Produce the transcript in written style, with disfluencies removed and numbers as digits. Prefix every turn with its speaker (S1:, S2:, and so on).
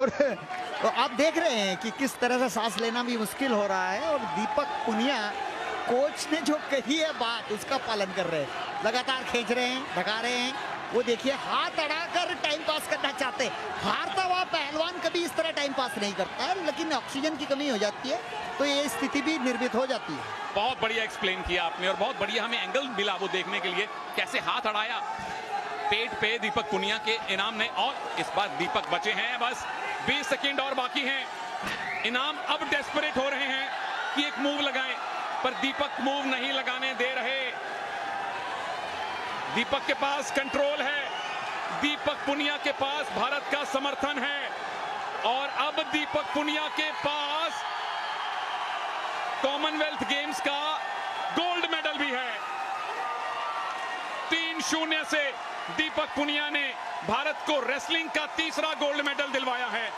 S1: और तो आप देख रहे हैं कि किस तरह से सांस लेना भी मुश्किल हो रहा है और दीपक पुनिया कोच ने जो कही है बात उसका पालन कर रहे हैं, लगातार खींच रहे हैं, भगा रहे हैं। वो देखिए हाथ अड़ाकर टाइम पास करना चाहते हैं। हारता हुआ पहलवान कभी इस तरह टाइम पास नहीं करता है, लेकिन ऑक्सीजन की कमी हो जाती है तो ये स्थिति भी निर्मित हो जाती है।
S2: बहुत बढ़िया एक्सप्लेन किया आपने और बहुत बढ़िया हमें एंगल मिला वो देखने के लिए, कैसे हाथ अड़ाया पेट पे दीपक पुनिया के इनाम ने। और इस बार दीपक बचे हैं, बस 20 सेकंड और बाकी हैं। इनाम अब डेस्परेट हो रहे हैं कि एक मूव लगाएं, पर दीपक मूव नहीं लगाने दे रहे। दीपक के पास कंट्रोल है, दीपक पुनिया के पास भारत का समर्थन है और अब दीपक पुनिया के पास कॉमनवेल्थ गेम्स का गोल्ड मेडल भी है। 3-0 से दीपक पुनिया ने भारत को रेसलिंग का तीसरा गोल्ड मेडल दिलवाया है।